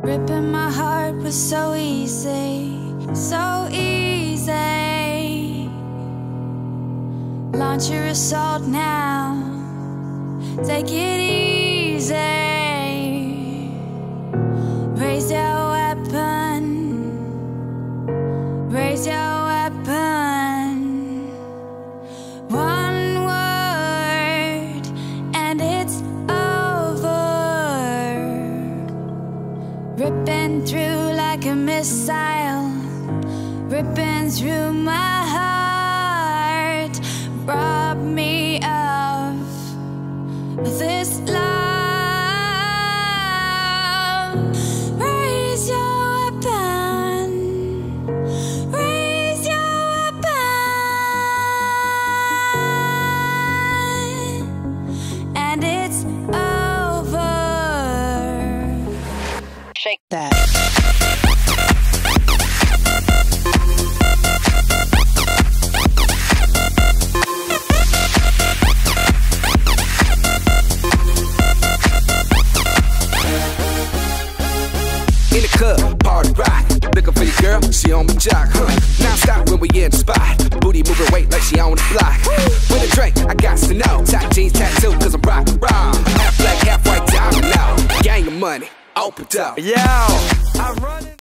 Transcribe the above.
Ripping my heart was so easy, so easy. Launch your assault now, take it easy. Raise your weapon, raise your weapon. One word and it's over. Ripping through like a missile, ripping through my heart. Rob me of this love. Raise your weapon, raise your weapon, and it's over. Shake that. In the club, party rock. Looking for your girl, she on my jock, Now stop when we in the spot. Booty moving weight like she on the block. With a drink, I got to know. Tight jeans, tattoo, cause I'm rock and roll. Half black, half white, diamond now. Gang of money, open up. Yo, I run it.